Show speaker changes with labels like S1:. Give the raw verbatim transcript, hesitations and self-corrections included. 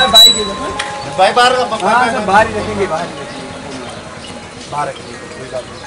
S1: भाई के
S2: भाई बाहर
S1: हाँ बाहर ही रखेंगे, बाहर ही रखेंगे, बाहर रखेंगे, कोई बात नहीं।